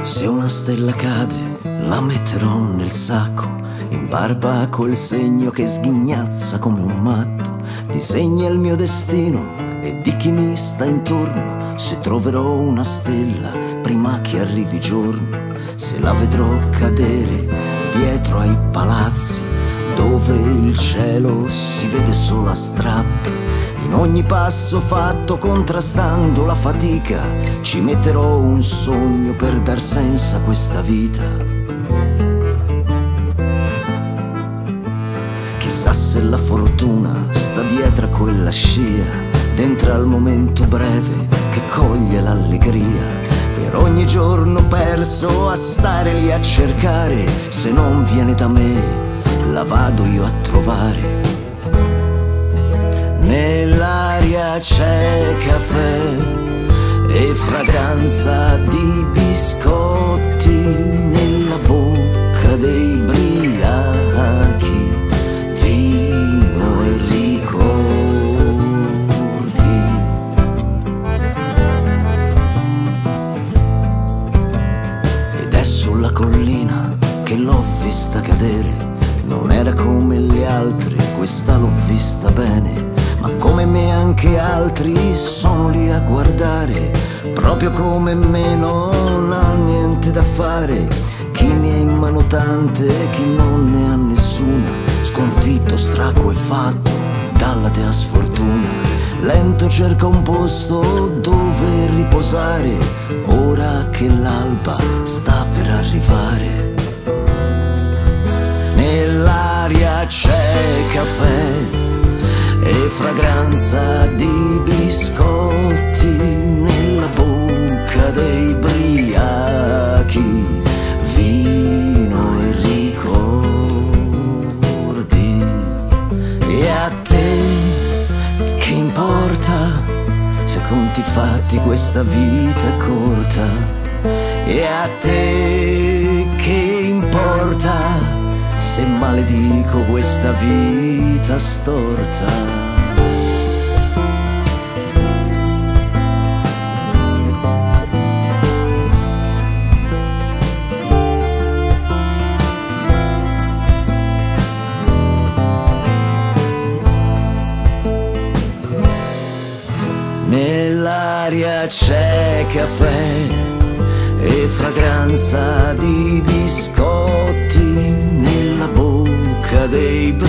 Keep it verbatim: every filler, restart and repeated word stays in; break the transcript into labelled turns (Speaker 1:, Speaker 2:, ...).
Speaker 1: Se una stella cade, la metterò nel sacco, in barba a quel segno che sghignazza come un matto. Disegna il mio destino e di chi mi sta intorno, se troverò una stella prima che arrivi giorno, se la vedrò cadere dietro ai palazzi, dove il cielo si vede solo a strappi. In ogni passo fatto, contrastando la fatica, ci metterò un sogno per dar senso a questa vita. Chissà se la fortuna sta dietro a quella scia, dentro al momento breve che coglie l'allegria. Per ogni giorno perso a stare lì a cercare, se non viene da me la vado io a trovare. Nell'aria c'è caffè e fragranza di biscotti, nella bocca dei briachi vino e ricordi. Ed è sulla collina che l'ho vista cadere, non era come le altre, questa l'ho vista bene, ma come me anche altri sono lì a guardare, proprio come me non ha niente da fare. Chi ne ha in mano tante, chi non ne ha nessuna, sconfitto, straco e fatto dalla dea sfortuna. Lento cerca un posto dove riposare, ora che l'alba sta per arrivare. Nell'aria c'è caffè e fragranza di biscotti, nella bocca dei briachi vino e ricordi. E a te che importa se conti fatti questa vita è corta? E a te che importa se maledico questa vita storta? Nell'aria c'è caffè e fragranza di biscotti, nella bocca dei